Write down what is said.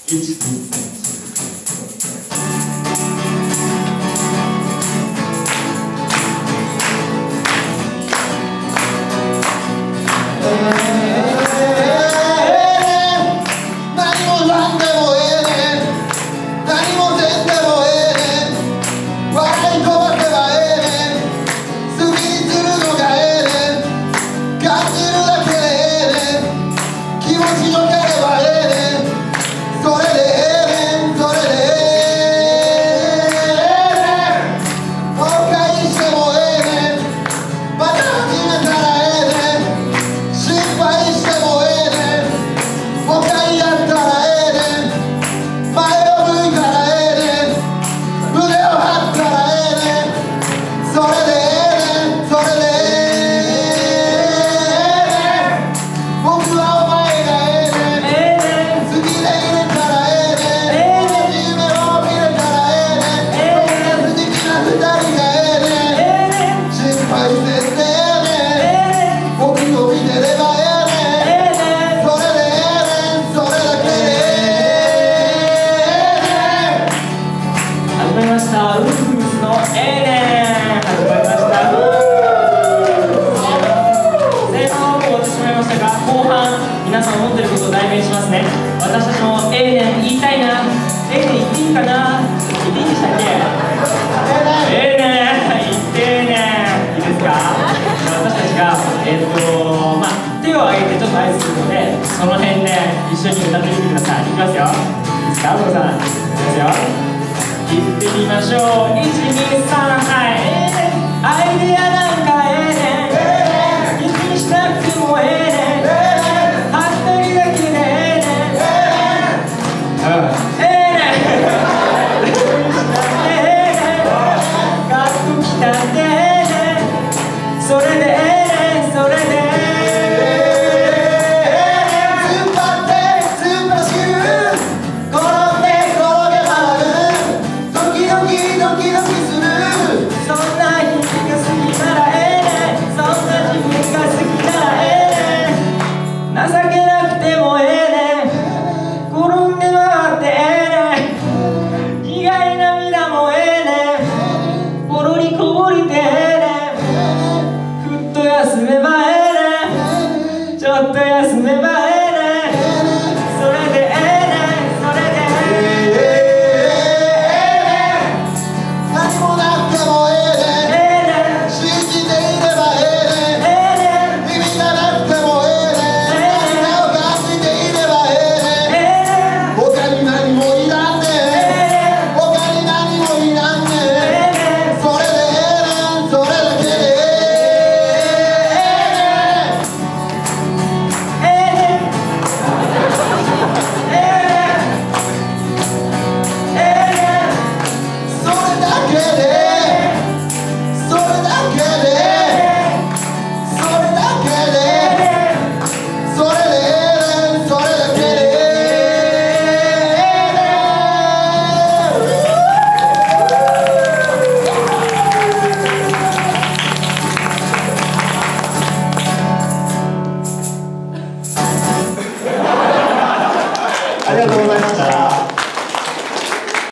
皆さん思ってることを代弁しますね。私たちも言いたいな。言っていいかな。言っていいんでしたっけ。言ってね。いいですか。私たちが手を挙げてちょっと合図するので、その辺で一緒に歌ってみてください。いきますよ。いいですか、お父さん。いきますよ。言ってみましょう。1、2、3、はい。アイデアだ。